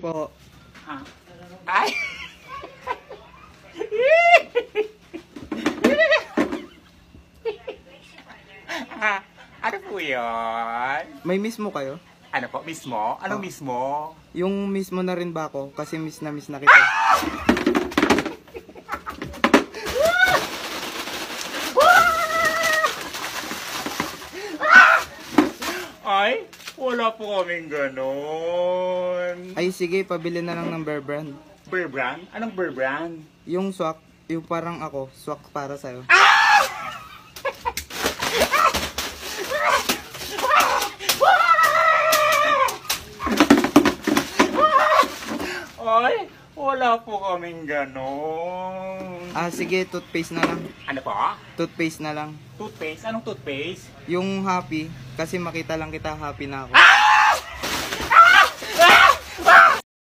po. Ah. Ay! Ano po yun? May mismo kayo? Ano po? Mismo? Anong mismo? Yung mismo na rin ba ako? Kasi miss na kita. Ay, wala po kaming ganon. Ay sige, pabili na lang ng bear brand. Bear brand? Anong bear brand? Yung swak, yung parang ako, swak para sa'yo. Ay, wala po kaming ganon. Ah sige, toothpaste na lang. Ano po? Toothpaste na lang. Toothpaste? Anong toothpaste? Yung happy, kasi makita lang kita, happy na ako. Ah!